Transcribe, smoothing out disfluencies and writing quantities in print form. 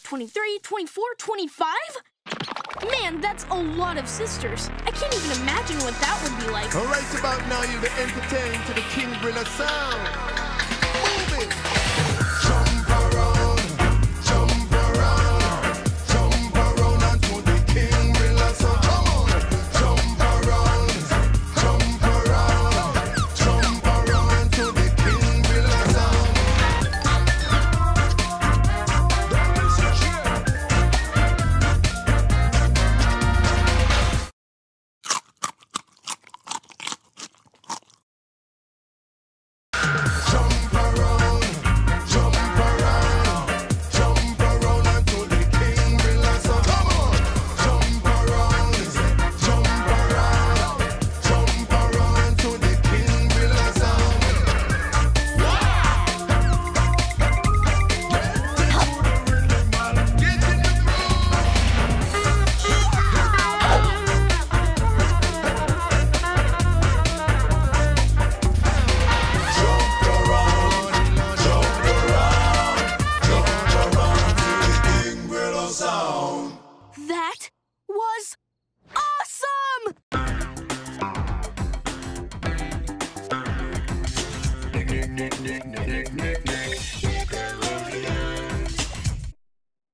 23, 24, 25? Man, that's a lot of sisters. I can't even imagine what that would be like. All right, about now you'll be entertained to the King Brilla sound. Move it. Jump around unto the King Brilla sound. Come on. Jump around to the King Brilla sound. That was awesome!